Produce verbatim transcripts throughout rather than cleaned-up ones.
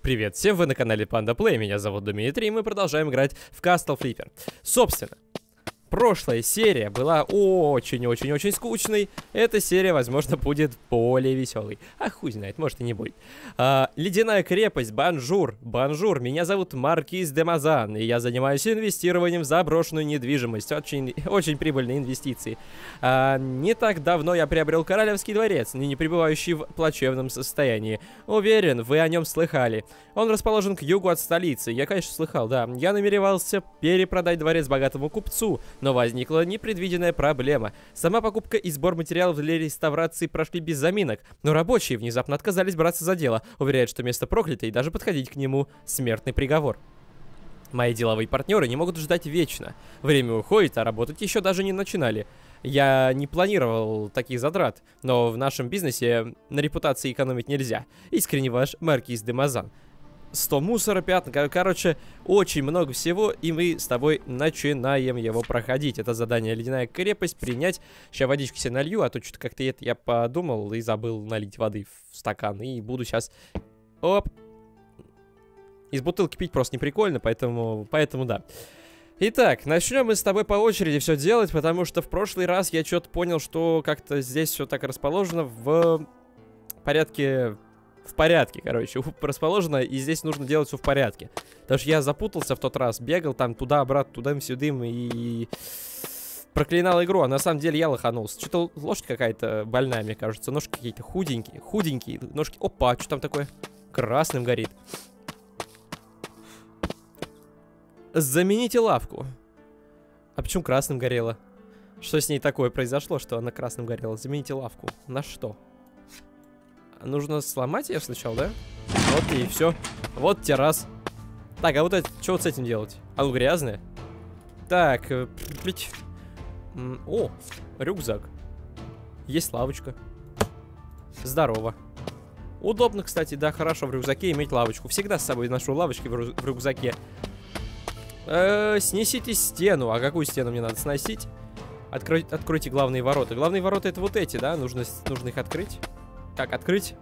Привет всем, вы на канале Panda Play, меня зовут Дмитрий, и мы продолжаем играть в Castle Flipper. Собственно, прошлая серия была очень-очень-очень скучной. Эта серия, возможно, будет более веселой. А хуй знает, может и не будет. А, Ледяная крепость, бонжур. Бонжур, меня зовут Маркиз де Мазан, и я занимаюсь инвестированием в заброшенную недвижимость. Очень, очень прибыльные инвестиции. А, не так давно я приобрел Королевский дворец, ныне пребывающий в плачевном состоянии. Уверен, вы о нем слыхали. Он расположен к югу от столицы. Я, конечно, слыхал, да. Я намеревался перепродать дворец богатому купцу, но возникла непредвиденная проблема. Сама покупка и сбор материалов для реставрации прошли без заминок, но рабочие внезапно отказались браться за дело, уверяют, что место проклято и даже подходить к нему смертный приговор. Мои деловые партнеры не могут ждать вечно. Время уходит, а работать еще даже не начинали. Я не планировал таких затрат, но в нашем бизнесе на репутации экономить нельзя. Искренне ваш Маркиз де Мазан. сто мусора, пятна, короче, очень много всего, и мы с тобой начинаем его проходить. Это задание Ледяная крепость, принять. Сейчас водички себе налью, а то что-то как-то это я подумал и забыл налить воды в стакан. И буду сейчас... Оп! Из бутылки пить просто не прикольно, поэтому, поэтому да. Итак, начнем мы с тобой по очереди все делать, потому что в прошлый раз я что-то понял, что как-то здесь все так расположено в порядке... В порядке, короче, расположено, и здесь нужно делать все в порядке. Потому что я запутался в тот раз, бегал там туда-обратно, туда-сюдым и проклинал игру, а на самом деле я лоханулся. Что-то лошадь какая-то больная, мне кажется, ножки какие-то худенькие, худенькие ножки. Опа, что там такое? Красным горит. Замените лавку. А почему красным горело? Что с ней такое произошло, что она красным горела? Замените лавку. На что? Нужно сломать ее сначала, да? Вот и все. Вот те раз. Так, а вот это, что вот с этим делать? Оно грязное. Так. О, рюкзак. Есть лавочка. Здорово. Удобно, кстати, да, хорошо в рюкзаке иметь лавочку. Всегда с собой ношу лавочки в, рю в рюкзаке. Э-э, снесите стену. А какую стену мне надо сносить? Открой откройте главные ворота. Главные ворота это вот эти, да? Нужно, нужно их открыть. Как открыть?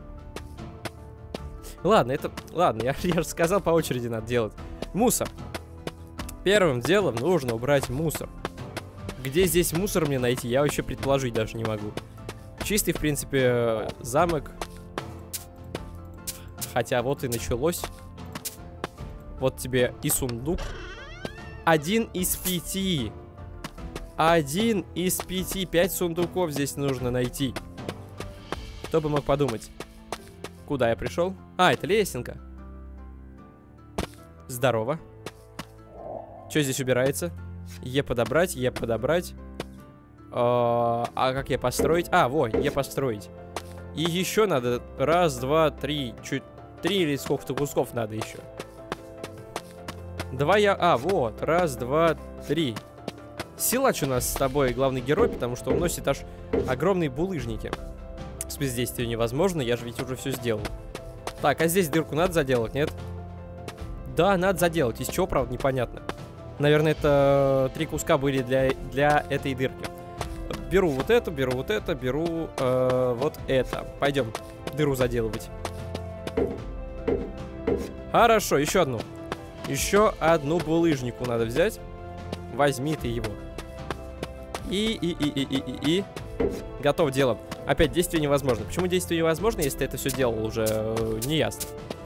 Ладно, это... Ладно, я, я же сказал, по очереди надо делать. Мусор. Первым делом нужно убрать мусор. Где здесь мусор мне найти, я вообще предположить даже не могу. Чистый, в принципе, замок. Хотя вот и началось. Вот тебе и сундук. Один из пяти. Один из пяти. Пять сундуков здесь нужно найти. Кто бы мог подумать? Куда я пришел? А, это лесенка. Здорово. Что здесь убирается? Е подобрать, Е подобрать. А, а как я построить? А, во, Е построить. И еще надо раз, два, три, чуть три или сколько-то кусков надо еще. Два я... А, вот, раз, два, три. Силач у нас с тобой главный герой, потому что он носит аж огромные булыжники. С бездействием невозможно, я же ведь уже все сделал. Так, а здесь дырку надо заделать, нет? Да, надо заделать. Из чего, правда, непонятно. Наверное, это три куска были для, для этой дырки. Беру вот это, беру вот это, беру э, вот это. Пойдем дыру заделывать. Хорошо, еще одну. Еще одну булыжнику надо взять. Возьми ты его. И, и, и, и, и, и, и. Готов дело. Опять действие невозможно. Почему действие невозможно, если ты это все делал уже э, не ясно.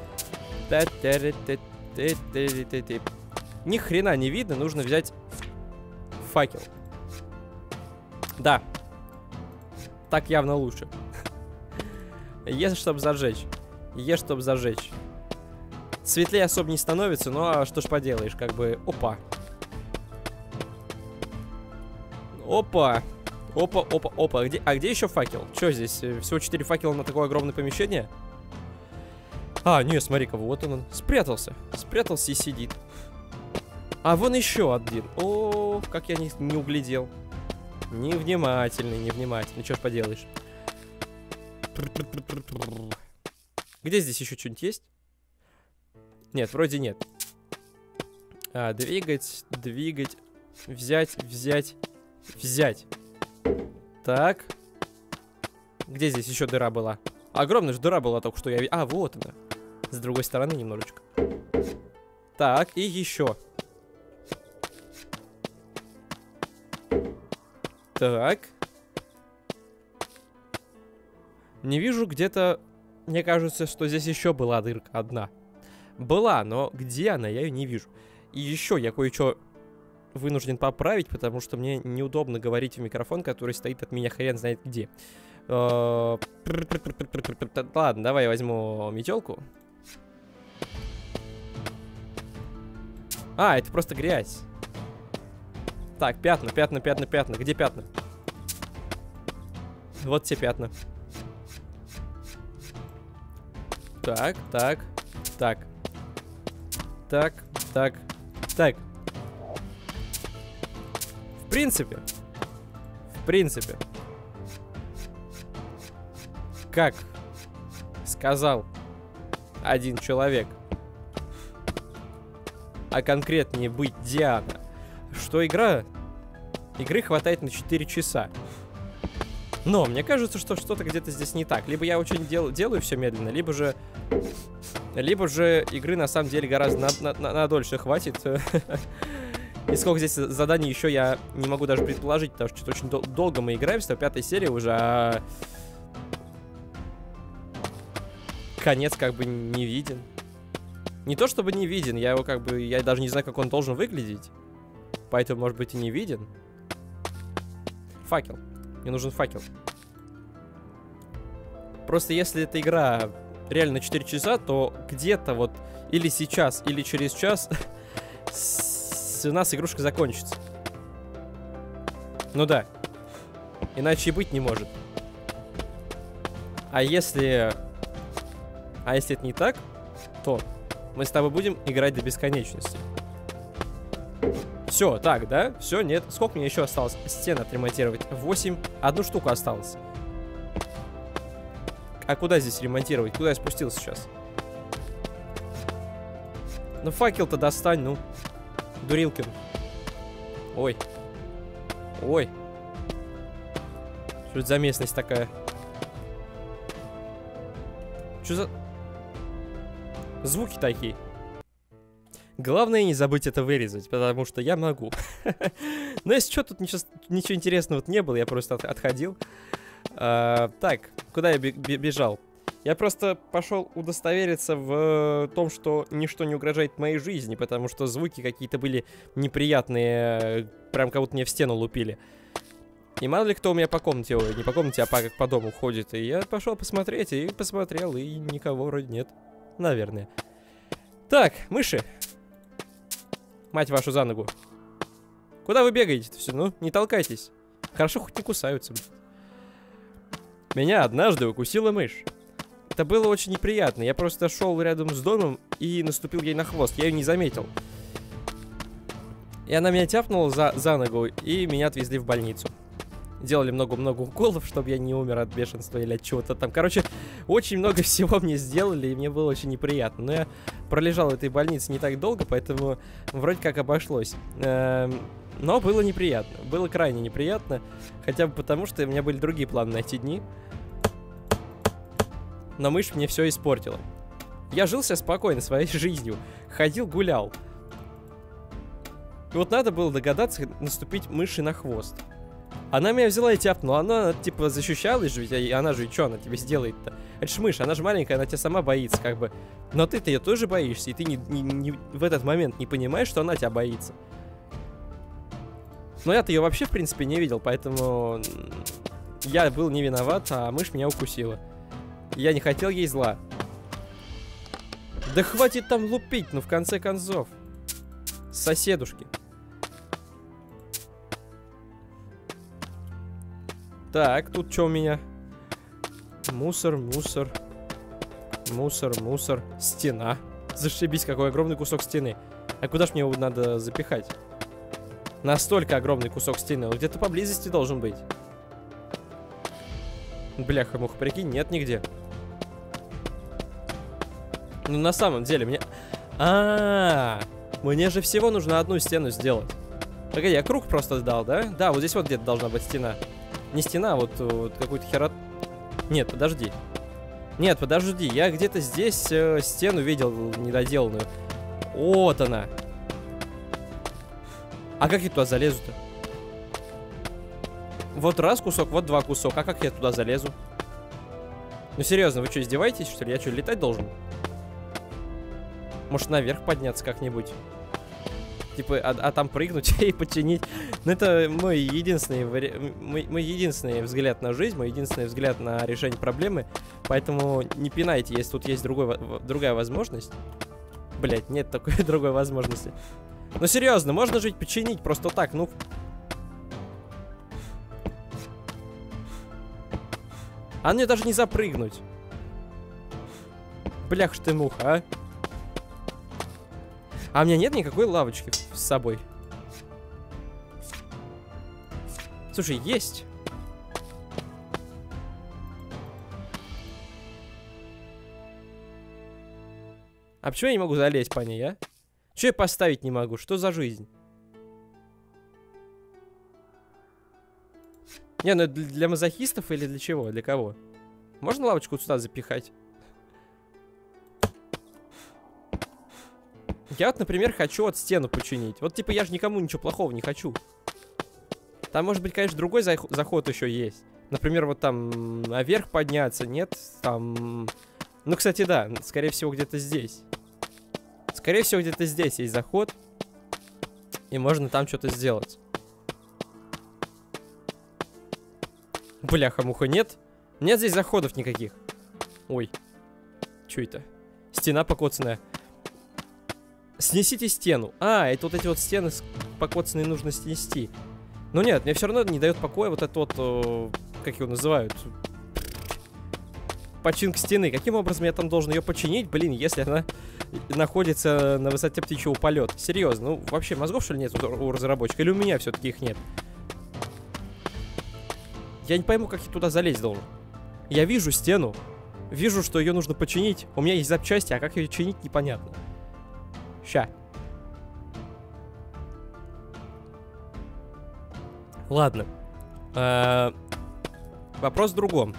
Ни хрена не видно, нужно взять факел. Да. Так явно лучше. Е, чтобы зажечь. Е, чтобы зажечь. Светлее особо не становится, ну а что ж поделаешь, как бы... Опа. Опа. Опа, опа, опа. А где, а где еще факел? Что здесь? Всего четыре факела на такое огромное помещение? А, не, смотри-ка, вот он, он. Спрятался. Спрятался и сидит. А вон еще один. О, как я не, не углядел. Невнимательный, невнимательный. Ну, что ж поделаешь. Где здесь еще что-нибудь есть? Нет, вроде нет. А, двигать, двигать. Взять, взять, взять. Так. Где здесь еще дыра была? Огромная же дыра была только что. Я... А, вот она. С другой стороны немножечко. Так, и еще. Так. Не вижу где-то... Мне кажется, что здесь еще была дырка одна. Была, но где она, я ее не вижу. И еще я кое-что вынужден поправить, потому что мне неудобно говорить в микрофон, который стоит от меня хрен знает где. Ладно, давай я возьму метелку. А, это просто грязь. Так, пятна, пятна, пятна, пятна. Где пятна? Вот те пятна. Так, так, так. Так, так, так. В принципе. В принципе. Как сказал один человек, а конкретнее быть Диана, что игра... Игры хватает на четыре часа. Но мне кажется, что что-то где-то здесь не так. Либо я очень дел, делаю все медленно, либо же... Либо же игры на самом деле гораздо на, на, на, на дольше хватит. И сколько здесь заданий еще я не могу даже предположить, потому что что-то очень дол долго мы играем, сто пятая серия уже, а... Конец как бы не виден. Не то чтобы не виден, я его как бы... Я даже не знаю, как он должен выглядеть. Поэтому, может быть, и не виден. Факел. Мне нужен факел. Просто если эта игра реально четыре часа, то где-то вот или сейчас, или через час у нас игрушка закончится. Ну да. Иначе и быть не может. А если... А если это не так, то мы с тобой будем играть до бесконечности. Все, так, да? Все, нет. Сколько мне еще осталось стен отремонтировать? восемь. Одну штуку осталось. А куда здесь ремонтировать? Куда я спустился сейчас? Ну, факел-то достань, ну. Дурилкин. Ой. Ой. Что это за местность такая? Что за... Звуки такие. Главное не забыть это вырезать, потому что я могу. Но если что, тут ничего, ничего интересного не было, я просто от, отходил. А, так, куда я бежал? Я просто пошел удостовериться в том, что ничто не угрожает моей жизни, потому что звуки какие-то были неприятные, прям как будто мне в стену лупили. И мало ли кто у меня по комнате, ой, не по комнате, а по, по дому ходит. И я пошел посмотреть, и посмотрел, и никого вроде нет. Наверное. Так, мыши. Мать вашу за ногу. Куда вы бегаете-то все? Ну, не толкайтесь. Хорошо, хоть не кусаются. Меня однажды укусила мышь. Это было очень неприятно. Я просто шел рядом с домом и наступил ей на хвост. Я ее не заметил. И она меня тяпнула за, за ногу, и меня отвезли в больницу. Делали много-много уколов, чтобы я не умер от бешенства или от чего-то там. Короче, очень много всего мне сделали, и мне было очень неприятно. Но я пролежал в этой больнице не так долго, поэтому вроде как обошлось. Эм, но было неприятно. Было крайне неприятно. Хотя бы потому, что у меня были другие планы на эти дни. Но мышь мне все испортила. Я жил себе спокойно своей жизнью. Ходил, гулял. И вот надо было догадаться наступить мыши на хвост. Она меня взяла и тяпнула. Она, типа, защищалась же, ведь она же, что она тебе сделает-то? Это ж мышь, она же маленькая, она тебя сама боится, как бы. Но ты-то ее тоже боишься, и ты не, не, не, в этот момент не понимаешь, что она тебя боится. Но я-то ее вообще, в принципе, не видел, поэтому я был не виноват, а мышь меня укусила. Я не хотел ей зла. Да хватит там лупить, ну, в конце концов. Соседушки. Так, тут что у меня? Мусор, мусор. Мусор, мусор. Стена. Зашибись, какой огромный кусок стены. А куда ж мне его надо запихать? Настолько огромный кусок стены. Он где-то поблизости должен быть. Бляха-муха, прикинь, нет нигде. Ну, на самом деле, мне... А-а-а! Мне же всего нужно одну стену сделать. Погоди, я круг просто сдал, да? Да, вот здесь вот где-то должна быть стена. Не стена, а вот, вот какой-то херат... Нет, подожди. Нет, подожди, я где-то здесь э, стену видел недоделанную. Вот она. А как я туда залезу-то? Вот раз кусок, вот два кусок. А как я туда залезу? Ну серьезно, вы что, издеваетесь, что ли? Я что, летать должен? Может, наверх подняться как-нибудь? Типа, а, а там прыгнуть и починить. Ну, это мой единственный, вари... мой, мой единственный взгляд на жизнь, мой единственный взгляд на решение проблемы. Поэтому не пинайте, если тут есть другой, другая возможность. Блять, нет такой другой возможности. Ну, серьезно, можно жить, починить просто так, ну... А мне даже не запрыгнуть. Блях ж ты муха, а. А у меня нет никакой лавочки с собой. Слушай, есть. А почему я не могу залезть по ней, а? Чего я поставить не могу? Что за жизнь? Не, ну для, для мазохистов или для чего? Для кого? Можно лавочку сюда запихать? Я вот, например, хочу вот стену починить. Вот, типа, я же никому ничего плохого не хочу. Там, может быть, конечно, другой заход еще есть. Например, вот там наверх подняться, нет? Там... Ну, кстати, да, скорее всего, где-то здесь. Скорее всего, где-то здесь есть заход. И можно там что-то сделать. Бляха-муха, нет? Нет здесь заходов никаких. Ой. Что это? Стена покоцанная. Снесите стену. А, это вот эти вот стены покоцанные нужно снести. Но нет, мне все равно не дает покоя вот этот вот... О, как его называют? Починка стены. Каким образом я там должен ее починить, блин, если она находится на высоте птичьего полета? Серьезно, ну вообще мозгов, что ли, нет у разработчика? Или у меня все-таки их нет? Я не пойму, как я туда залезть должен. Я вижу стену, вижу, что ее нужно починить. У меня есть запчасти, а как ее чинить, непонятно. Ща. Ладно. Э-э- вопрос в другом.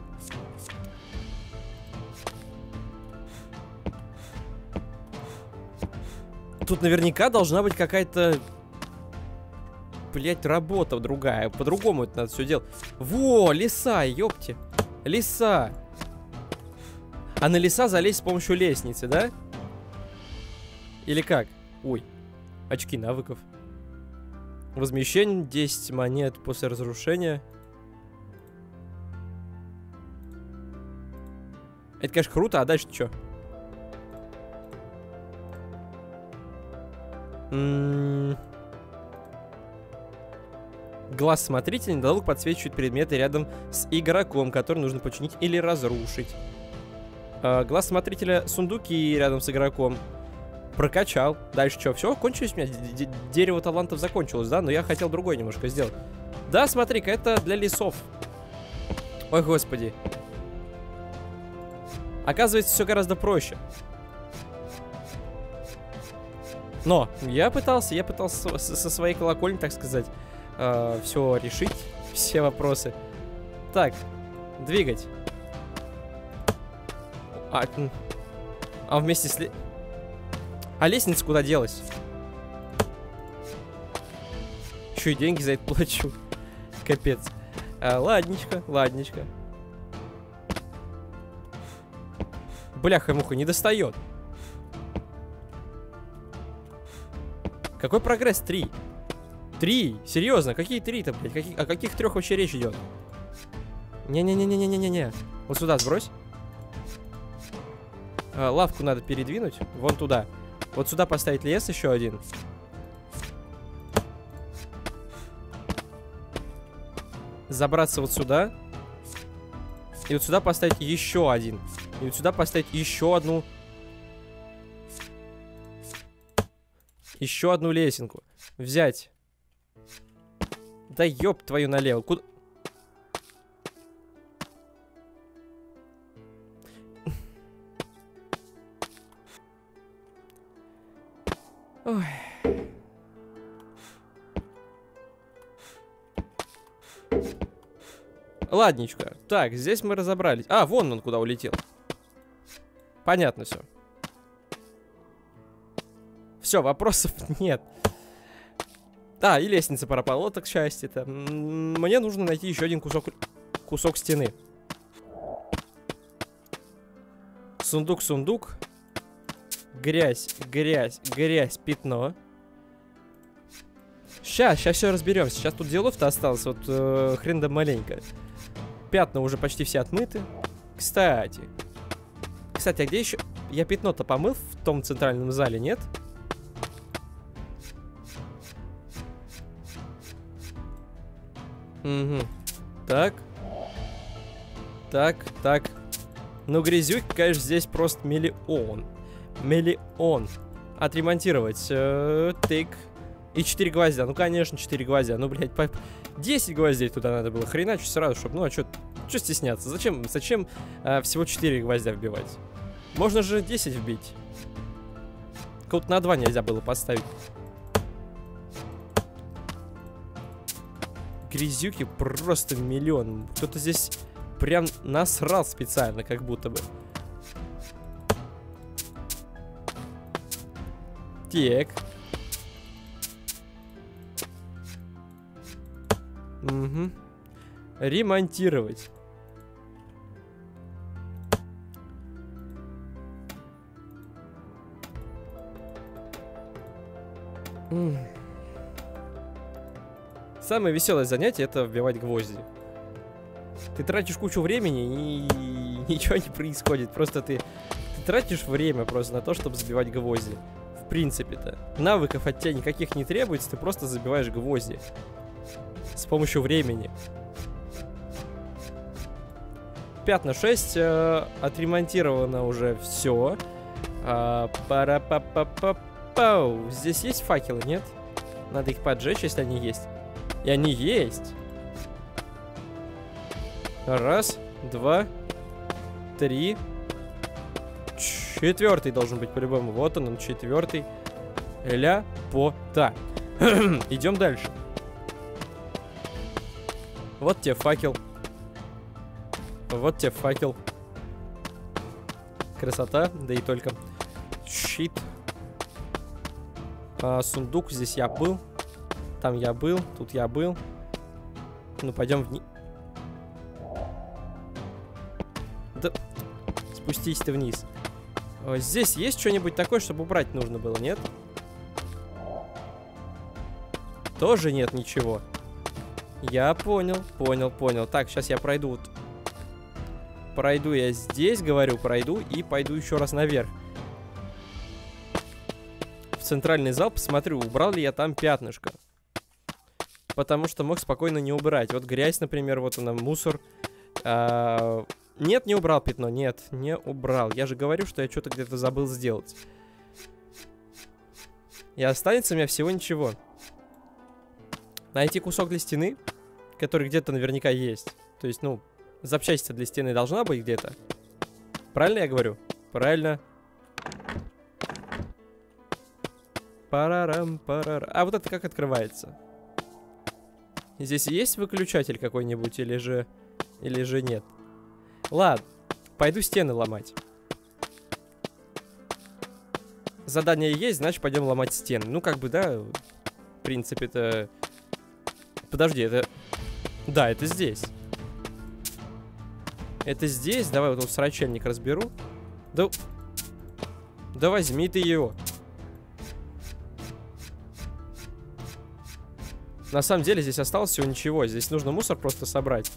Тут наверняка должна быть какая-то, блять, работа другая. По-другому это надо все делать. Во, леса, ёпти. Леса. А на леса залезть с помощью лестницы, да? Или как? Ой. Очки навыков. Возмещение десять монет после разрушения. Это, конечно, круто, а дальше что? М-м- Глаз смотрителя недолго подсвечивает предметы рядом с игроком, который нужно починить или разрушить. А, глаз смотрителя сундуки рядом с игроком. Прокачал. Дальше что? Все, кончилось у меня. Дерево талантов закончилось, да? Но я хотел другой немножко сделать. Да, смотри-ка, это для лесов. Ой, господи. Оказывается, все гораздо проще. Но я пытался, я пытался со, со своей колокольни, так сказать, э, все решить, все вопросы. Так, двигать. А, а вместе с... Ле... А лестница куда делась? Еще и деньги за это плачу. Капец. А, ладничко, ладничко. Бляха-муха, не достает. Какой прогресс? Три. Три? Серьезно? Какие три-то, блядь? Какие... О каких трех вообще речь идет? Не-не-не-не-не-не-не. Вот сюда сбрось. А, лавку надо передвинуть. Вон туда. Вот сюда поставить лес еще один. Забраться вот сюда. И вот сюда поставить еще один. И вот сюда поставить еще одну. Еще одну лесенку. Взять. Да ёб твою налево. Куда? Ой. Ладничко. Так, здесь мы разобрались. А, вон он куда улетел. Понятно все. Все, вопросов нет. А, и лестница пропала. Вот так счастье-то. Мне нужно найти еще один кусок, кусок стены. Сундук, сундук. Грязь, грязь, грязь, пятно. Сейчас, сейчас все разберемся. Сейчас тут делов-то осталось. Вот э, хрен да маленько. Пятна уже почти все отмыты. Кстати. Кстати, а где еще... Я пятно-то помыл в том центральном зале, нет? Угу. Так. Так, так. Ну, грязюки, конечно, здесь просто миллион. Миллион. Отремонтировать. Э, тык. И четыре гвоздя. Ну, конечно, четыре гвоздя. Ну, блядь, по... десять гвоздей туда надо было. Хреначу сразу, чтобы... Ну, а что стесняться? Зачем, зачем э, всего четыре гвоздя вбивать? Можно же десять вбить. Кого-то на два нельзя было поставить. Грязюки просто миллион. Кто-то здесь прям насрал специально, как будто бы. Так. Угу. Ремонтировать. Самое веселое занятие — это вбивать гвозди. Ты тратишь кучу времени и ничего не происходит. Просто ты, ты тратишь время просто на то, чтобы забивать гвозди. В принципе-то. Навыков от тебя никаких не требуется, ты просто забиваешь гвозди. С помощью времени. Пятна шесть. Э, отремонтировано уже все. А, пара-па-па-па-пау. Здесь есть факелы, нет? Надо их поджечь, если они есть. И они есть. Раз, два, три. Четвертый должен быть по-любому. Вот он, он четвертый. Ля-по-та. Идем дальше. Вот тебе факел. Вот тебе факел. Красота, да и только. Щит. А, сундук, здесь я был. Там я был, тут я был. Ну, пойдем вниз. Да, спустись ты вниз. О, здесь есть что-нибудь такое, чтобы убрать нужно было, нет? Тоже нет ничего. Я понял, понял, понял. Так, сейчас я пройду вот. Пройду я здесь, говорю, пройду и пойду еще раз наверх. В центральный зал посмотрю, убрал ли я там пятнышко. Потому что мог спокойно не убирать. Вот грязь, например, вот она, мусор. А, нет, не убрал пятно, нет, не убрал. Я же говорю, что я что-то где-то забыл сделать. И останется у меня всего ничего. Найти кусок для стены, который где-то наверняка есть. То есть, ну, запчасть для стены должна быть где-то. Правильно я говорю? Правильно. Парарам, парарам. А вот это как открывается? Здесь есть выключатель какой-нибудь или же... Или же нет? Ладно, пойду стены ломать. Задание есть, значит пойдем ломать стены. Ну, как бы, да, в принципе-то... Подожди, это... Да, это здесь. Это здесь? Давай вот тут срачельник разберу. Да... Да возьми ты его. На самом деле здесь осталось всего ничего. Здесь нужно мусор просто собрать.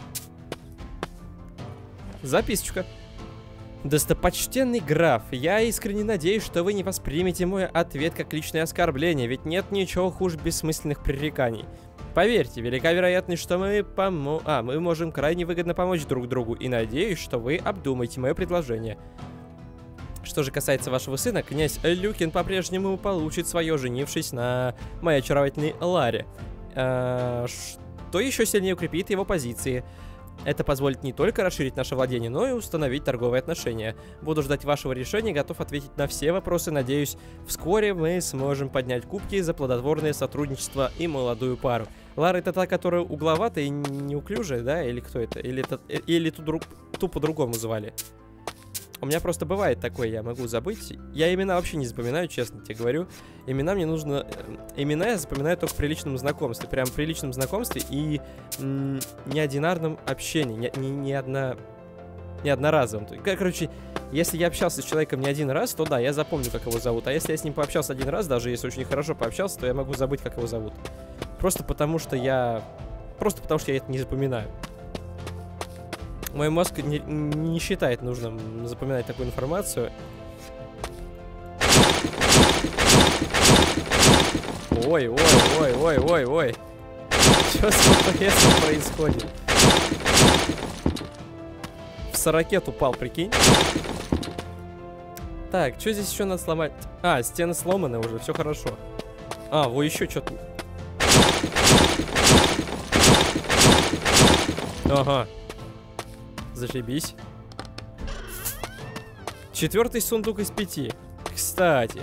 Записочка. Достопочтенный граф, я искренне надеюсь, что вы не воспримете мой ответ как личное оскорбление, ведь нет ничего хуже бессмысленных пререканий. Поверьте, велика вероятность, что мы помо... А, мы можем крайне выгодно помочь друг другу, и надеюсь, что вы обдумаете мое предложение. Что же касается вашего сына, князь Люкин по-прежнему получит свое, женившись на моей очаровательной Ларе. А, что еще сильнее укрепит его позиции. Это позволит не только расширить наше владение, но и установить торговые отношения. Буду ждать вашего решения, готов ответить на все вопросы. Надеюсь, вскоре мы сможем поднять кубки за плодотворное сотрудничество и молодую пару. Лара это та, которая угловатая и неуклюжая, да? Или кто это? Или, это, или ту, друг, ту по-другому звали? У меня просто бывает такое, я могу забыть. Я имена вообще не запоминаю, честно тебе говорю. Имена мне нужно... Имена я запоминаю только при личном знакомстве. Прям при личном знакомстве и м- неодинарном общении. Не, не, не, одна... не одноразовом. Короче, если я общался с человеком не один раз, то да, я запомню, как его зовут. А если я с ним пообщался один раз, даже если очень хорошо пообщался, то я могу забыть, как его зовут. Просто потому что я... Просто потому что я это не запоминаю. Мой мозг не, не считает нужным запоминать такую информацию. Ой, ой, ой, ой, ой, ой. Что с эф пи эс происходит? В сорокет упал, прикинь. Так, что здесь еще надо сломать? А, стены сломаны уже, все хорошо. А, во, еще что-то. Ага. Зашибись. Четвертый сундук из пяти. Кстати.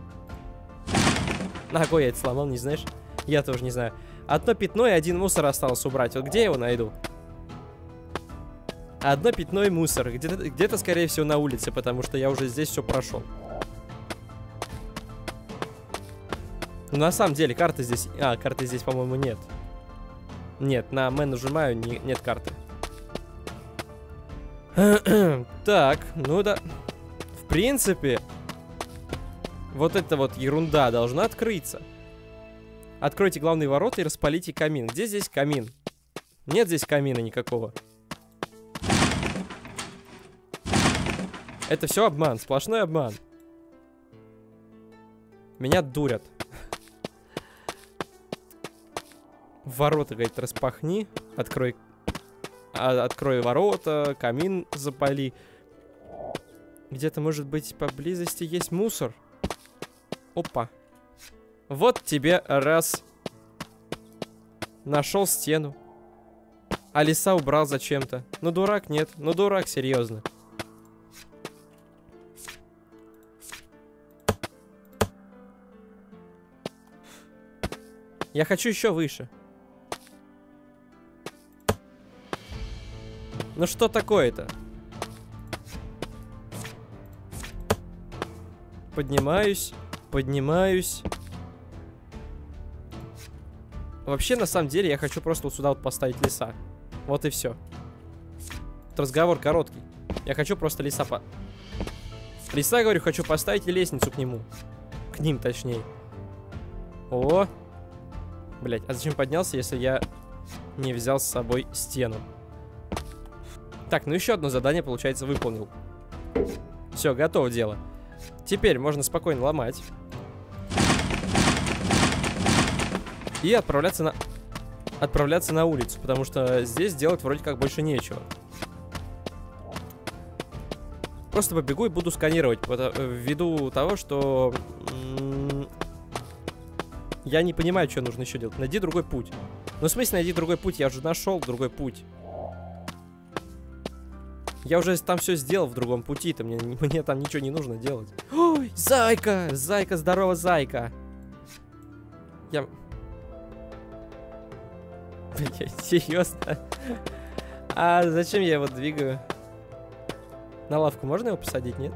На кой я это сломал, не знаешь? Я тоже не знаю. Одно пятно и один мусор осталось убрать. Вот где я его найду? Одно пятно и мусор. Где-то, где-то, скорее всего, на улице, потому что я уже здесь все прошел. Но на самом деле, карты здесь... А, карты здесь, по-моему, нет. Нет, на М нажимаю, не, нет карты. Так, ну да. В принципе, вот эта вот ерунда должна открыться. Откройте главные ворота и распалите камин. Где здесь камин? Нет здесь камина никакого. Это все обман, сплошной обман. Меня дурят. Ворота, говорит, распахни. Открой. А, открой ворота, камин запали. Где-то, может быть, поблизости есть мусор. Опа. Вот тебе раз. Нашел стену. А леса убрал зачем-то. Ну, дурак, нет. Ну, дурак, серьезно. Я хочу еще выше. Ну что такое-то? Поднимаюсь, поднимаюсь. Вообще, на самом деле, я хочу просто вот сюда вот поставить леса. Вот и все. Тут разговор короткий. Я хочу просто леса по... Леса, говорю, хочу поставить и лестницу к нему. К ним, точнее. О! Блять, а зачем поднялся, если я не взял с собой стену? Так, ну еще одно задание, получается, выполнил. Все, готово дело. Теперь можно спокойно ломать. И отправляться на... Отправляться на улицу, потому что здесь делать вроде как больше нечего. Просто побегу и буду сканировать, ввиду того, что... Я не понимаю, что нужно еще делать. Найди другой путь. Ну, в смысле, найди другой путь? Я уже нашел другой путь. Я уже там все сделал в другом пути-то. Мне, мне там ничего не нужно делать. Ой, зайка! Зайка, здорово, зайка! Я... Блять, серьезно? А зачем я его двигаю? На лавку можно его посадить, нет?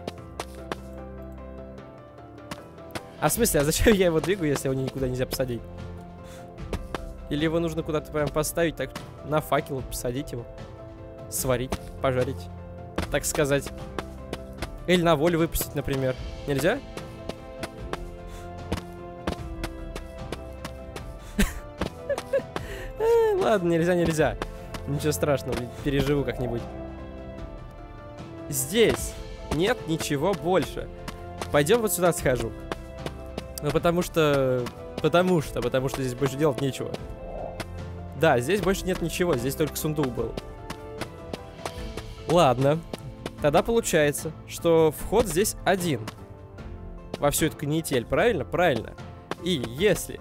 А в смысле, а зачем я его двигаю, если его никуда нельзя посадить? Или его нужно куда-то прям поставить, так на факел посадить его? Сварить, пожарить, так сказать. Или на волю выпустить, например. Нельзя? Ладно, нельзя, нельзя. Ничего страшного, переживу как-нибудь. Здесь нет ничего больше. Пойдем вот сюда схожу. Ну, потому что... Потому что, потому что здесь больше делать нечего. Да, здесь больше нет ничего, здесь только сундук был. Ладно. Тогда получается, что вход здесь один. Во всю эту канитель, правильно? Правильно. И если...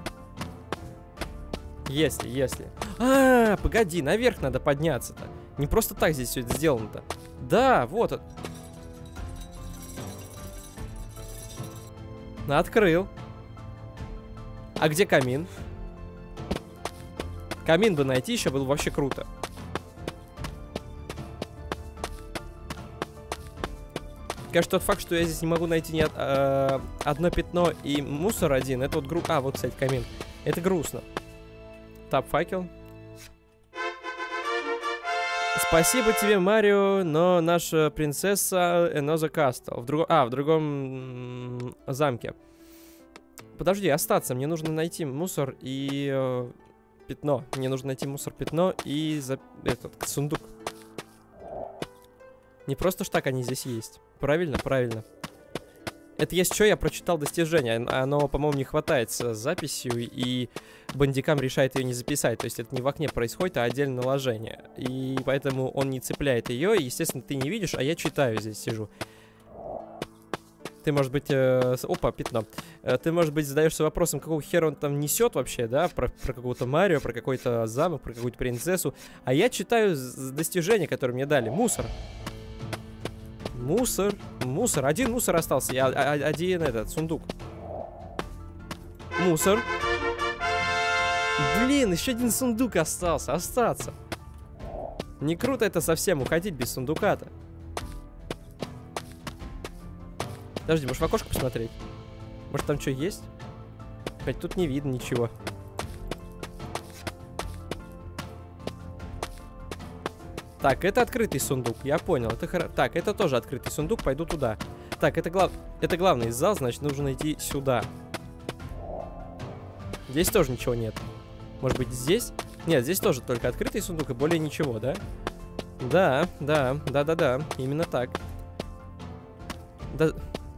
Если, если... А, погоди, наверх надо подняться-то. Не просто так здесь все это сделано-то. Да, вот он. Открыл. А где камин? Камин бы найти еще было вообще круто. Конечно, тот факт, что я здесь не могу найти ни од... э, одно пятно и мусор один, это вот гру... А, вот, кстати, камин. Это грустно. Тап факел. Спасибо тебе, Марио, но наша принцесса Another Castle. В друг... А, в другом замке. Подожди, остаться. Мне нужно найти мусор и э, пятно. Мне нужно найти мусор, пятно и за... этот сундук. Не просто ж так они здесь есть. Правильно, правильно. Это есть что, я прочитал достижение. Оно, по-моему, не хватает с записью, и бандикам решает ее не записать. То есть это не в окне происходит, а отдельное наложение. И поэтому он не цепляет ее, и, естественно, ты не видишь, а я читаю здесь, сижу. Ты, может быть... Э, опа, пятно. Э, ты, может быть, задаешься вопросом, какого хера он там несет вообще, да? Про, про какого-то Марио, про какой-то замок, про какую-то принцессу. А я читаю достижения, которые мне дали. Мусор. Мусор, мусор, один мусор остался, я, один этот, сундук. Мусор. Блин, еще один сундук остался, остаться. Не круто это совсем, уходить без сундука-то. Подожди, можешь в окошко посмотреть? Может там что есть? Хоть тут не видно ничего. Так, это открытый сундук, я понял. Это хор... Так, это тоже открытый сундук, пойду туда. Так, это, глав... это главный зал, значит, нужно идти сюда. Здесь тоже ничего нет. Может быть, здесь? Нет, здесь тоже только открытый сундук и более ничего, да? Да, да, да-да-да, именно так. Да...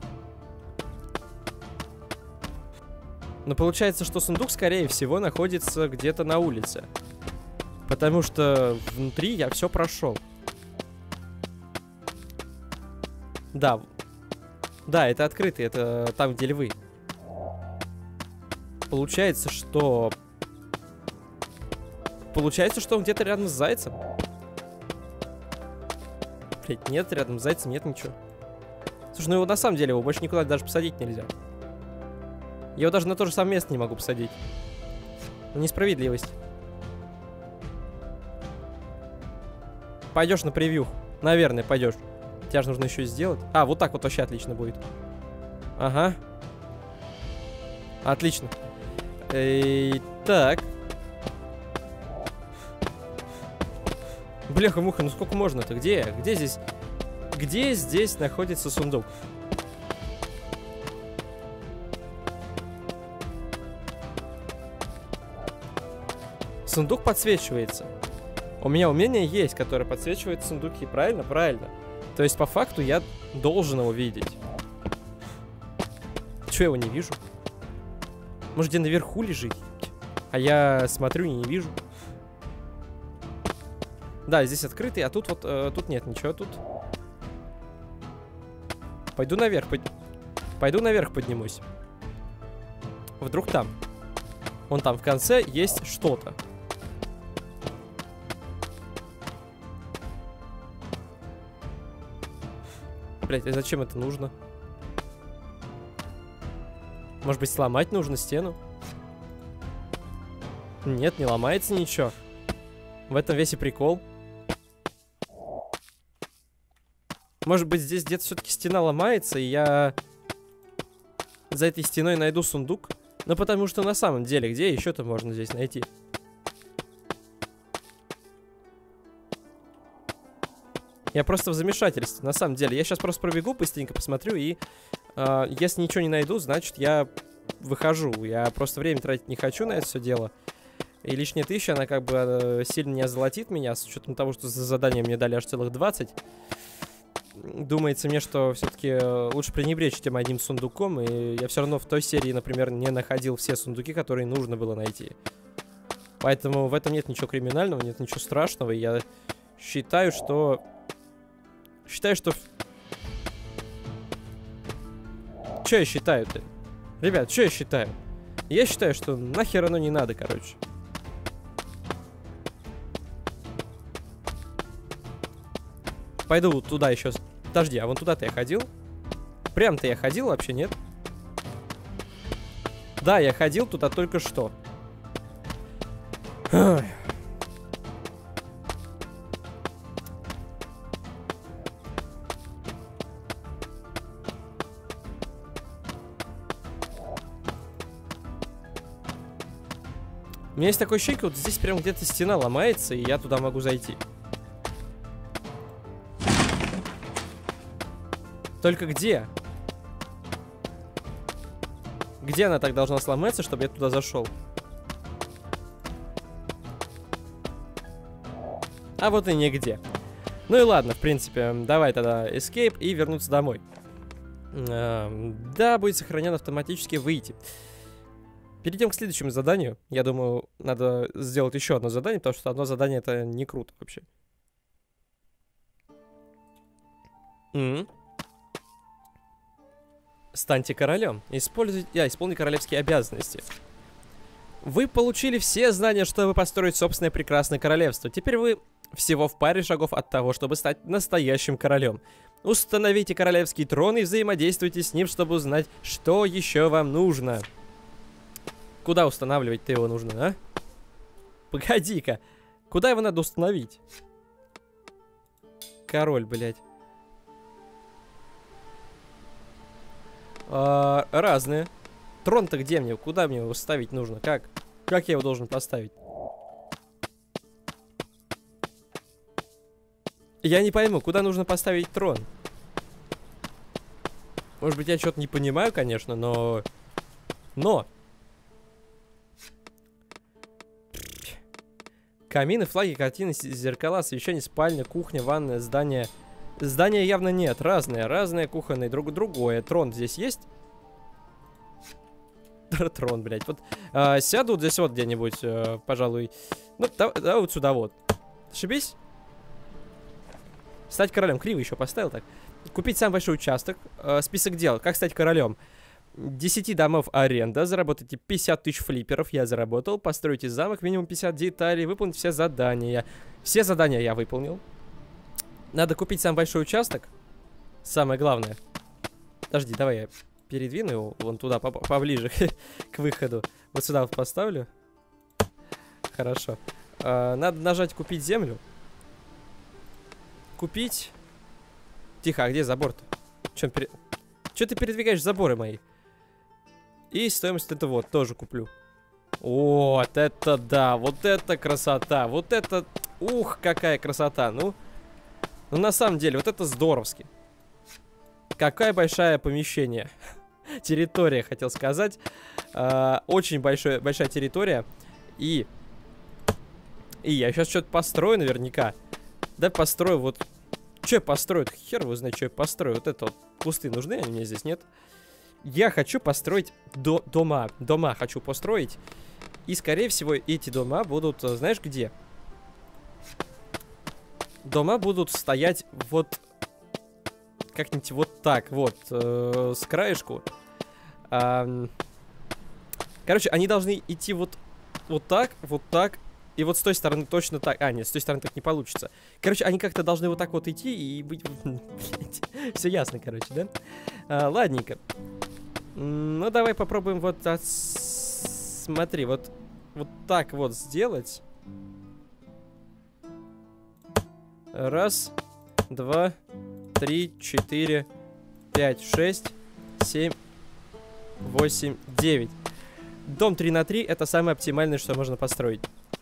Но получается, что сундук, скорее всего, находится где-то на улице. Потому что внутри я все прошел. Да. Да, это открытый, это там, где львы. Получается, что... Получается, что он где-то рядом с зайцем. Блять, нет, рядом с зайцем нет ничего. Слушай, ну его на самом деле его больше никуда даже посадить нельзя. Я его даже на то же самое место не могу посадить. Несправедливость. Пойдешь на превью. Наверное, пойдешь. Тебе же нужно еще и сделать. А, вот так вот вообще отлично будет. Ага. Отлично. Эй, так. Бляха-муха, ну сколько можно-то? Где? Где здесь? Где здесь находится сундук? Сундук подсвечивается. У меня умение есть, которое подсвечивает сундуки. Правильно? Правильно. То есть, по факту, я должен его видеть. Чего я его не вижу? Может, где наверху лежит? А я смотрю и не вижу. Да, здесь открытый, а тут вот... Э, тут нет ничего, тут... Пойду наверх. Под... Пойду наверх поднимусь. Вдруг там. Вон там в конце есть что-то. Блять, а зачем это нужно? Может быть, сломать нужно стену? Нет, не ломается ничего. В этом весь и прикол. Может быть, здесь где-то все-таки стена ломается, и я за этой стеной найду сундук? Ну, потому что на самом деле, где еще-то можно здесь найти? Я просто в замешательстве, на самом деле. Я сейчас просто пробегу, быстренько посмотрю, и э, если ничего не найду, значит, я выхожу. Я просто время тратить не хочу на это все дело. И лишняя тысяча, она как бы э, сильно не озолотит меня, с учетом того, что за задание мне дали аж целых двадцать. Думается мне, что все-таки лучше пренебречь тем одним сундуком, и я все равно в той серии, например, не находил все сундуки, которые нужно было найти. Поэтому в этом нет ничего криминального, нет ничего страшного, и я считаю, что... Считаю, что... Че я считаю-то? Ребят, что я считаю? Я считаю, что нахер оно не надо, короче. Пойду туда еще. Подожди, а вон туда-то я ходил? Прям-то я ходил вообще, нет? Да, я ходил туда только что. У меня есть такое ощущение, вот здесь прям где-то стена ломается, и я туда могу зайти. Только где? Где она так должна сломаться, чтобы я туда зашел? А вот и нигде. Ну и ладно, в принципе, давай тогда escape и вернуться домой. Эм, да, будет сохранен автоматически выйти. Перейдем к следующему заданию. Я думаю, надо сделать еще одно задание, потому что одно задание это не круто вообще. Mm-hmm. Станьте королем. Используйте, а, исполните королевские обязанности. Вы получили все знания, чтобы построить собственное прекрасное королевство. Теперь вы всего в паре шагов от того, чтобы стать настоящим королем. Установите королевский трон и взаимодействуйте с ним, чтобы узнать, что еще вам нужно. Куда устанавливать-то его нужно, а? Погоди-ка. Куда его надо установить? Король, блядь. А, разные. Трон-то где мне? Куда мне его ставить нужно? Как? Как я его должен поставить? Я не пойму, куда нужно поставить трон? Может быть, я что-то не понимаю, конечно, но... Но! Камины, флаги, картины, зеркала, освещение, спальня, кухня, ванная, здание. Здания явно нет. Разные, разные кухонные, друг другое. Трон здесь есть? Трон, блядь. Вот а, сяду вот здесь вот где-нибудь, а, пожалуй. Ну, да, да, вот сюда вот. Ошибись? Стать королем. Криво еще поставил так. Купить самый большой участок. А, список дел. Как стать королем? десять домов аренда. Заработайте пятьдесят тысяч флипперов. Я заработал. Постройте замок. Минимум пятьдесят деталей. Выполнить все задания. Все задания я выполнил. Надо купить самый большой участок. Самое главное. Подожди, давай я передвину его вон туда, поближе к выходу. Вот сюда вот поставлю. Хорошо. А, надо нажать купить землю. Купить. Тихо, а где забор-то? Че пере... ты передвигаешь заборы мои? И стоимость это вот, тоже куплю. Вот это да, вот это красота. Вот это, ух, какая красота. Ну, ну на самом деле, вот это здоровски. Какое большое помещение. Территория, хотел сказать. А, очень большое, большая территория. И... И я сейчас что-то построю наверняка. Да построю вот... Что я построю? Хер вы знаете, что я построю. Вот это вот кусты нужны, они мне здесь нет. Я хочу построить до дома. Дома хочу построить. И, скорее всего, эти дома будут... Знаешь, где? Дома будут стоять вот... Как-нибудь вот так, вот. Э, с краешку. А, короче, они должны идти вот, вот так, вот так. И вот с той стороны точно так. А, нет, с той стороны так не получится. Короче, они как-то должны вот так вот идти и быть... Все ясно, короче, да? А, ладненько. Ну, давай попробуем вот... От... Смотри, вот... Вот так вот сделать. Раз, два, три, четыре, пять, шесть, семь, восемь, девять. Дом три на три это самое оптимальное, что можно построить.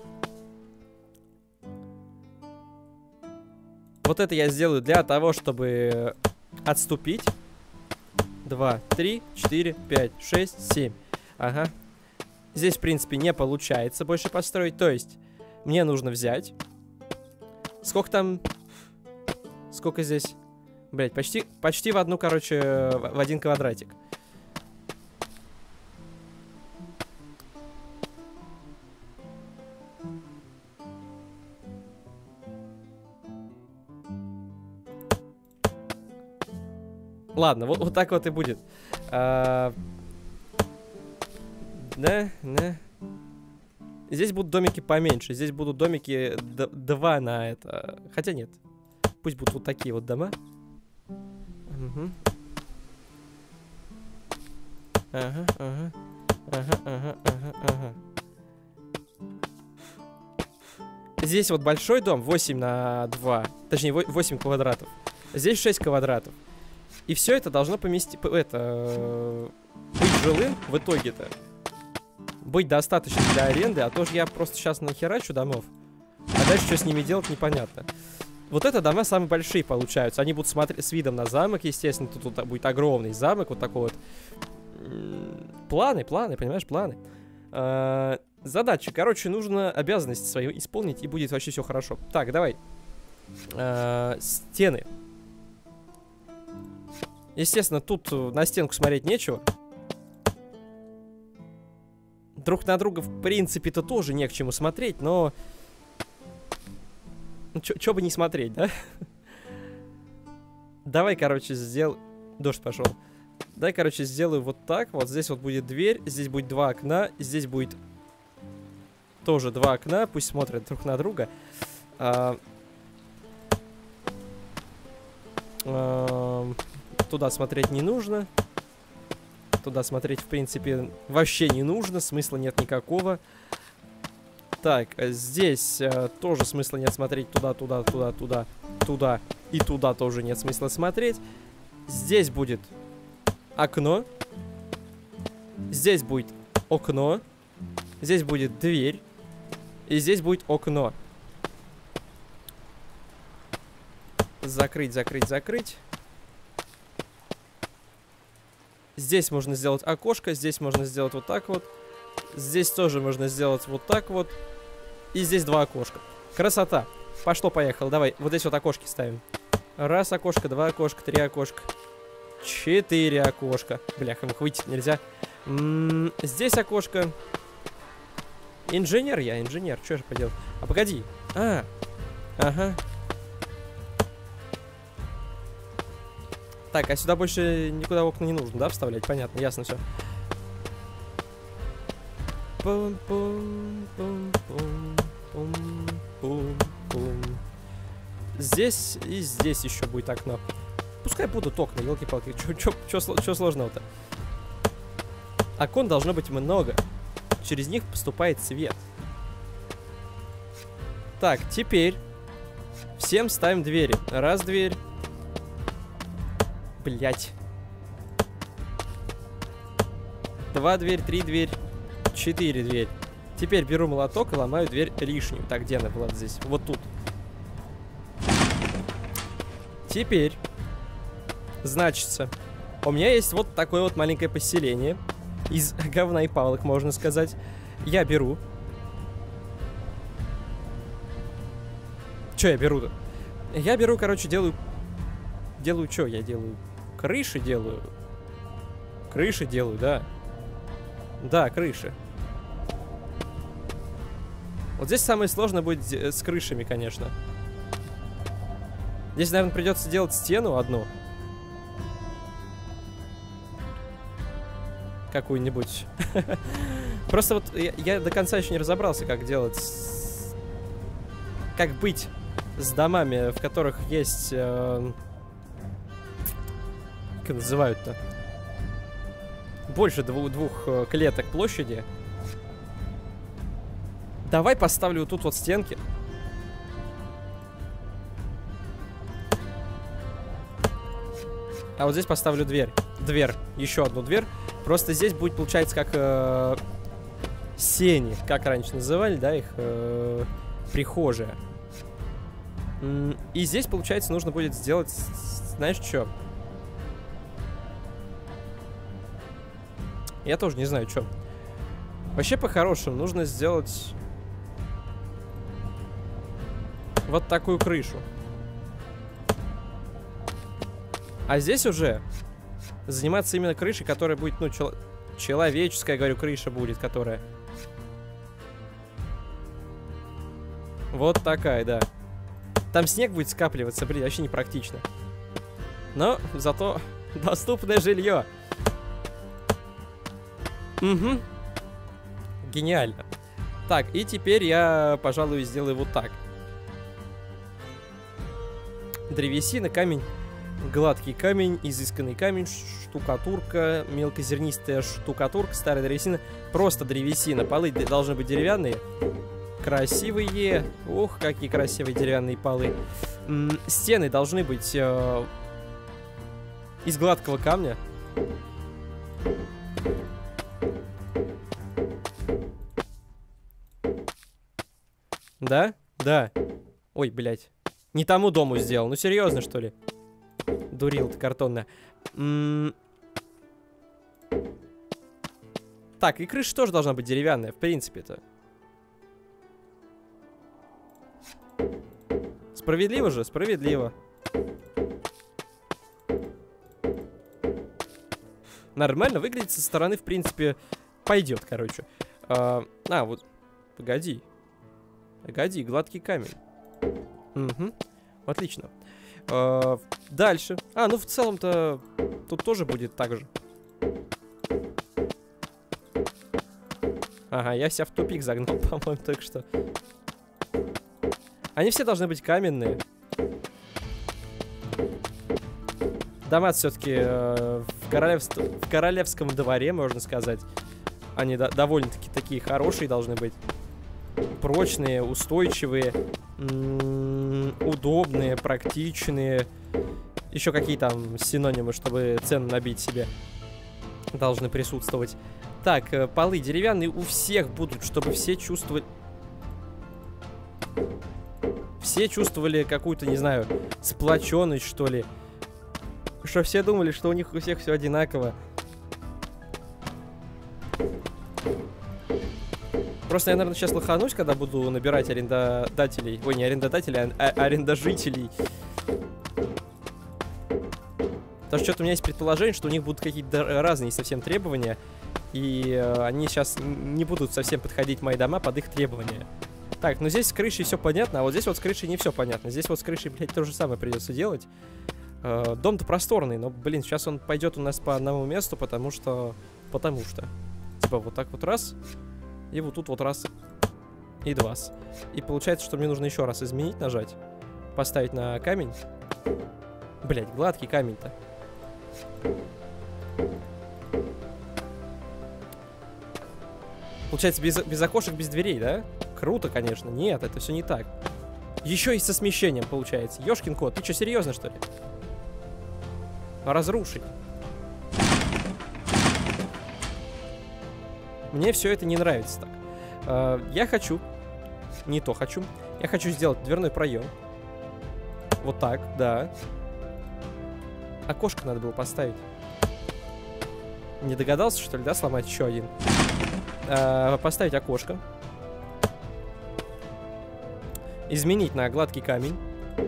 Вот это я сделаю для того, чтобы отступить. два, три, четыре, пять, шесть, семь. Ага. Здесь, в принципе, не получается больше построить. То есть, мне нужно взять... Сколько там... Сколько здесь? Блять, почти, почти в одну, короче, в один квадратик. Ладно, вот, вот так вот и будет. А... Да, да. Здесь будут домики поменьше. Здесь будут домики два на это. Хотя нет. Пусть будут вот такие вот дома. Угу. Ага, ага. Ага, ага, ага, ага. Здесь вот большой дом, восемь на два. Точнее, восемь квадратов. Здесь шесть квадратов. И все это должно поместить... Это... Быть жилым в итоге-то. быть достаточно для аренды, а то же я просто сейчас нахерачу домов. А дальше что с ними делать, непонятно. Вот это дома самые большие получаются. Они будут смотреть с видом на замок, естественно. Тут, тут будет огромный замок, вот такой вот. Планы, планы, понимаешь, планы. А, задачи. Короче, нужно обязанности свои исполнить, и будет вообще все хорошо. Так, давай. А, стены. Естественно, тут на стенку смотреть нечего. Друг на друга, в принципе-то, тоже не к чему смотреть, но... Ну, чё бы не смотреть, да? Давай, короче, сделай... Дождь пошел. Давай, короче, сделаю вот так. Вот здесь вот будет дверь, здесь будет два окна, здесь будет тоже два окна. Пусть смотрят друг на друга. А... А... Туда смотреть не нужно. Туда смотреть, в принципе, вообще не нужно. Смысла нет никакого. Так, здесь э, тоже смысла нет смотреть туда, туда, туда, туда, туда и туда тоже нет смысла смотреть. Здесь будет окно. Здесь будет окно. Здесь будет дверь. И здесь будет окно. Закрыть, закрыть, закрыть. Здесь можно сделать окошко. Здесь можно сделать вот так вот. Здесь тоже можно сделать вот так вот. И здесь два окошка. Красота. Пошло-поехало. Давай, вот здесь вот окошки ставим. Раз окошко, два окошка, три окошка. Четыре окошка. Бляха, их выйти нельзя. М-м, здесь окошко. Инженер я, инженер. Что же поделать? А, погоди. А, ага. Так, а сюда больше никуда окна не нужно, да, вставлять? Понятно, ясно все. Здесь и здесь еще будет окно. Пускай будут окна, елки-палки. Что сложного-то? Окон должно быть много. Через них поступает свет. Так, теперь всем ставим двери. Раз дверь. Блять. Два дверь, три дверь. Четыре дверь. Теперь беру молоток и ломаю дверь лишнюю. Так, где она была здесь? Вот тут. Теперь, значится, у меня есть вот такое вот маленькое поселение. Из говна и палок, можно сказать. Я беру. Че я беру-то? Я беру, короче, делаю... Делаю что я делаю? Крыши делаю. Крыши делаю, да. Да, крыши. Вот здесь самое сложное будет с крышами, конечно. Здесь, наверное, придется делать стену одну. Какую-нибудь. Просто вот я, я до конца еще не разобрался, как делать... Как быть с домами, в которых есть... Э... Как называют-то? Больше двух, двух клеток площади. Давай поставлю вот тут вот стенки. А вот здесь поставлю дверь. Дверь. Еще одну дверь. Просто здесь будет, получается, как э, сени. Как раньше называли, да, их э, прихожая. И здесь, получается, нужно будет сделать, знаешь, что? Я тоже не знаю, что. Вообще, по-хорошему, нужно сделать вот такую крышу. А здесь уже заниматься именно крышей, которая будет, ну, чел человеческая, говорю, крыша будет, которая... Вот такая, да. Там снег будет скапливаться, блин, вообще непрактично. Но зато доступное жилье. Угу. Гениально. Так, и теперь я, пожалуй, сделаю вот так. Древесина, камень, гладкий камень, изысканный камень, штукатурка, мелкозернистая штукатурка, старая древесина. Просто древесина. Полы должны быть деревянные. Красивые. Ох, какие красивые деревянные полы. М -м, стены должны быть э из гладкого камня. Да? Да. Ой, блядь. Не тому дому сделал. Ну, серьезно, что ли? Дурил ты картонная. М -м так, и крыша тоже должна быть деревянная, в принципе-то. Справедливо же? Справедливо. Нормально выглядит со стороны, в принципе, пойдет, короче. А, а, вот, погоди. Погоди, гладкий камень. Угу, отлично. А, дальше. А, ну в целом-то тут тоже будет так же. Ага, я себя в тупик загнал, по-моему, только что. Они все должны быть каменные. Дома все-таки э, в, королевств... в королевском дворе, можно сказать. Они до довольно-таки такие хорошие должны быть. Прочные, устойчивые, удобные, практичные. Еще какие там синонимы, чтобы цену набить себе, должны присутствовать. Так, э, полы деревянные у всех будут, чтобы все чувствовали... Все чувствовали какую-то, не знаю, сплоченность, что ли. Что все думали, что у них у всех все одинаково. Просто я, наверное, сейчас лоханусь, когда буду набирать арендодателей. Ой, не арендодателей, а арендожителей. Потому что что-то у меня есть предположение, что у них будут какие-то разные совсем требования. И э, они сейчас не будут совсем подходить мои дома под их требования. Так, ну здесь с крышей все понятно, а вот здесь вот с крышей не все понятно. Здесь вот с крышей, блядь, то же самое придется делать. Э, дом-то просторный, но, блин, сейчас он пойдет у нас по одному месту, потому что... Потому что. Типа вот так вот раз, и вот тут вот раз, и два. И получается, что мне нужно еще раз изменить, нажать, поставить на камень. Блядь, гладкий камень-то. Получается, без, без окошек, без дверей, да? Круто, конечно. Нет, это все не так. Еще и со смещением получается. Ёшкин кот, ты что, серьезно, что ли? Разрушить. Мне все это не нравится так. Uh, я хочу. Не то хочу. Я хочу сделать дверной проем. Вот так, да. Окошко надо было поставить. Не догадался, что ли, да, сломать еще один? Uh, поставить окошко. Изменить на гладкий камень.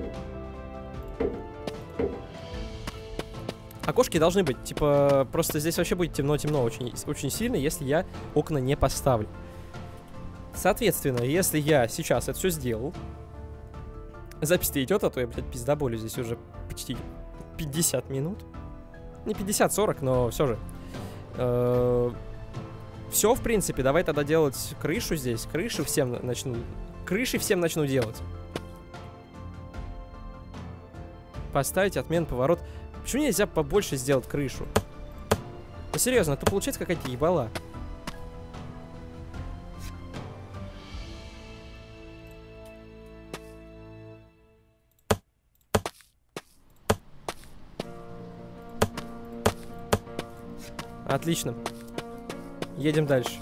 Окошки должны быть, типа, просто здесь вообще будет темно-темно очень, очень сильно, если я окна не поставлю. Соответственно, если я сейчас это все сделал, запись-то идет, а то я, блядь, пиздоболю здесь уже почти пятьдесят минут. Не пятьдесят сорок, но все же. Все, в принципе, давай тогда делать крышу здесь. Крышу всем начну... Крыши всем начну делать. Поставить отмен, поворот. Почему нельзя побольше сделать крышу? Ну, серьезно, это получается какая-то ебала. Отлично. Едем дальше.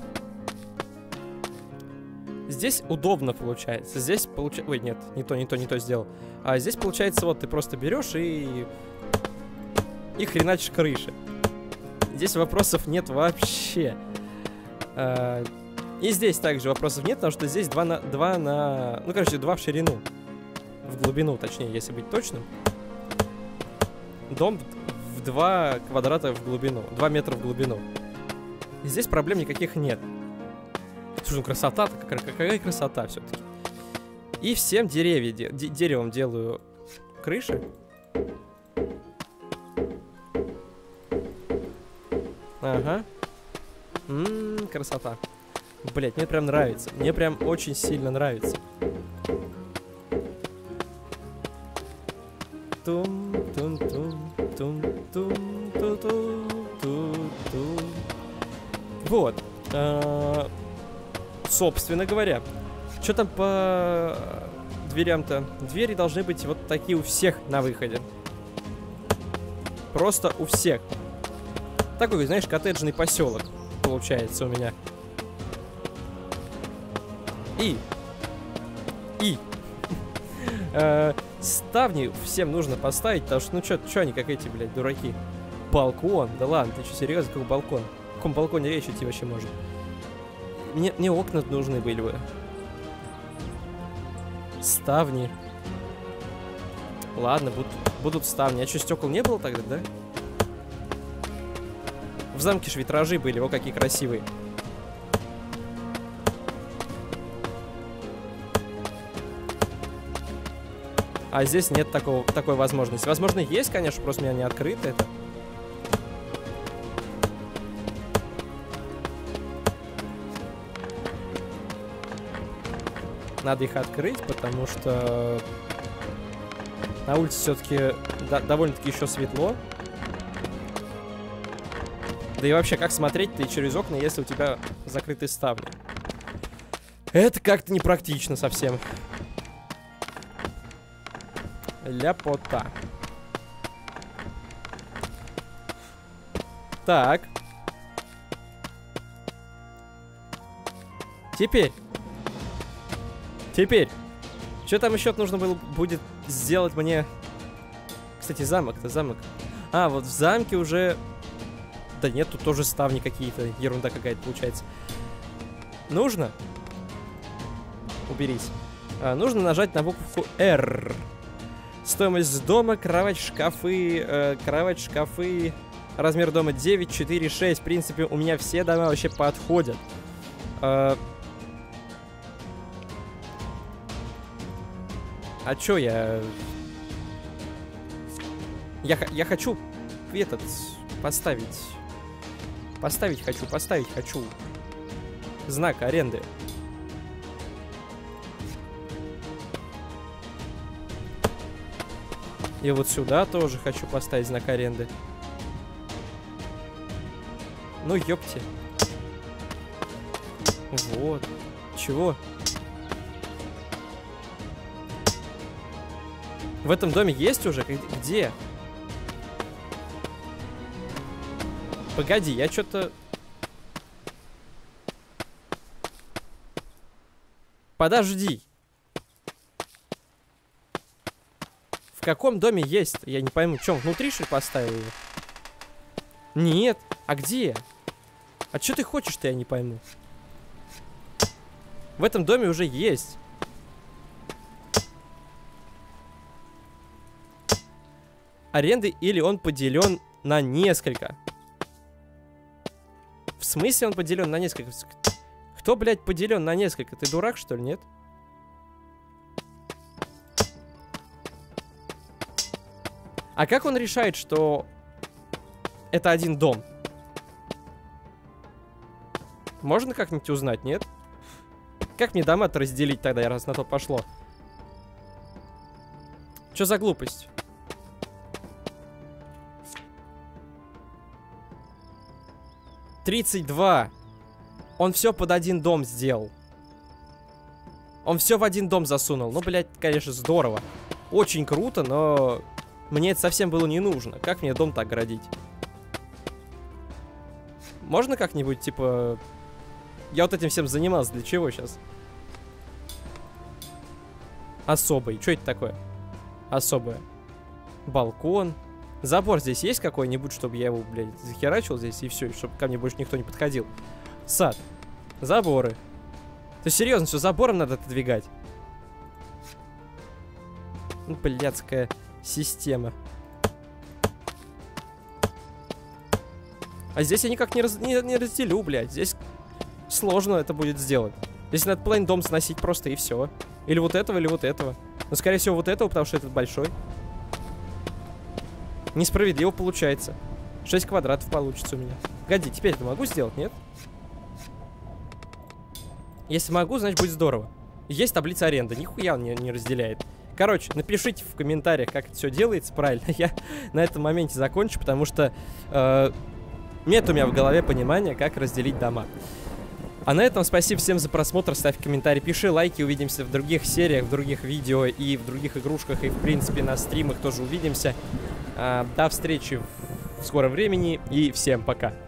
Здесь удобно получается. Здесь получается... Ой, нет, не то, не то, не то сделал. А здесь получается, вот ты просто берешь и... И хреначишь крыши. Здесь вопросов нет вообще. А... И здесь также вопросов нет, потому что здесь два на... два на... Ну, короче, два в ширину. В глубину, точнее, если быть точным. Дом в два квадрата в глубину. два метра в глубину. И здесь проблем никаких нет. Слушай, ну красота-то, какая, какая красота все-таки. И всем деревья, де, деревом делаю крыши. Ага. Ммм, красота. Блять, мне прям нравится. Мне прям очень сильно нравится. Вот. А, собственно говоря, что там по дверям-то? Двери должны быть вот такие у всех на выходе. Просто у всех. Такой, знаешь, коттеджный поселок получается у меня. И И ставни всем нужно поставить, потому что, ну чё, чё они как эти, блядь, дураки? Балкон? Да ладно, ты что, серьезно, какой балкон? О каком балконе речь идти вообще может? Мне, мне окна нужны были бы. Ставни. Ладно, будут, будут ставни. А что, стекол не было тогда, да? В замке ж витражи были, о, какие красивые. А здесь нет такого, такой возможности. Возможно, есть, конечно, просто у меня не открыто это. Надо их открыть, потому что на улице все-таки до довольно-таки еще светло. Да и вообще, как смотреть-то и через окна, если у тебя закрыты ставни? Это как-то непрактично совсем. Ляпота. Так. Теперь. Теперь. Что там еще нужно было будет сделать мне? Кстати, замок-то, замок. А, вот в замке уже... Да нет, тут тоже ставни какие-то. Ерунда какая-то получается. Нужно? Уберись. А, нужно нажать на букву R. Стоимость дома, кровать, шкафы, э, кровать, шкафы. Размер дома девять, четыре, шесть. В принципе, у меня все дома вообще подходят. Э, а чё я... Я, я хочу этот поставить. Поставить хочу, поставить хочу. Знак аренды. И вот сюда тоже хочу поставить знак аренды. Ну, ёпти. Вот. Чего? В этом доме есть уже? Где? Погоди, я что-то... Подожди. В каком доме есть? Я не пойму. Чем, внутри, что ли, поставил его? Нет. А где? А что ты хочешь-то, я не пойму. В этом доме уже есть. Аренды или он поделен на несколько. В смысле он поделен на несколько? Кто, блядь, поделен на несколько? Ты дурак, что ли, нет? А как он решает, что это один дом? Можно как-нибудь узнать, нет? Как мне дома-то разделить тогда, раз на то пошло? Чё за глупость? тридцать два. Он все под один дом сделал. Он все в один дом засунул. Ну, блядь, конечно, здорово. Очень круто, но мне это совсем было не нужно. Как мне дом так градить? Можно как-нибудь, типа... Я вот этим всем занимался. Для чего сейчас? Особый. Что это такое? Особое. Балкон. Забор здесь есть какой-нибудь, чтобы я его, блядь, захерачил здесь и все, чтобы ко мне больше никто не подходил. Сад. Заборы. Ты серьезно, все забором надо отодвигать? Ну, блядская система. А здесь я никак не, раз, не, не разделю, блядь. Здесь сложно это будет сделать. Здесь надо половину дом сносить просто и все. Или вот этого, или вот этого. Но, скорее всего, вот этого, потому что этот большой. Несправедливо получается. шесть квадратов получится у меня. Погоди, теперь это могу сделать, нет? Если могу, значит будет здорово. Есть таблица аренды, нихуя он не, не разделяет. Короче, напишите в комментариях, как это все делается правильно. Я на этом моменте закончу, потому что э, нет у меня в голове понимания, как разделить дома. А на этом спасибо всем за просмотр. Ставь комментарий, пиши лайки. Увидимся в других сериях, в других видео и в других игрушках. И в принципе на стримах тоже увидимся. До встречи в скором времени и всем пока.